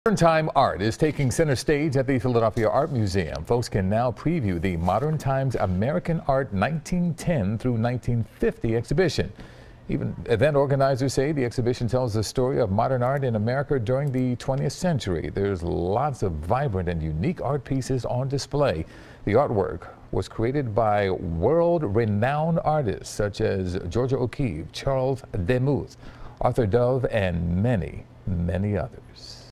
Modern time art is taking center stage at the Philadelphia Art Museum. Folks can now preview the Modern Times American Art 1910 through 1950 exhibition. Even event organizers say the exhibition tells the story of modern art in America during the 20th century. There's lots of vibrant and unique art pieces on display. The artwork was created by world-renowned artists such as Georgia O'Keeffe, Charles Demuth, Arthur Dove, and many, many others.